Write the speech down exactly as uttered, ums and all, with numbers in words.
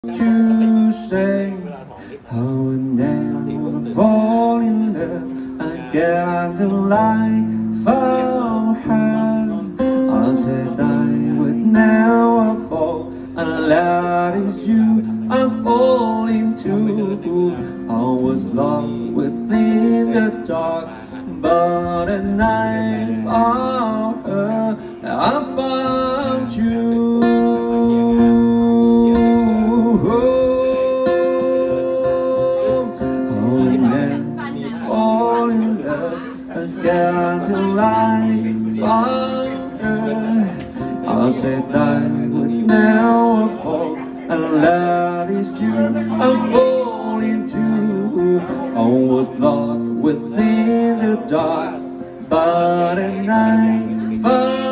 to say I would never fall in love again until I found her. I said I would never fall unless it's you I'm falling to. I was lost within the dark, but at night I found her. I found you. Until I found her, I said I would never fall unless it's you I'm falling to. I was lost within the dark, but at night found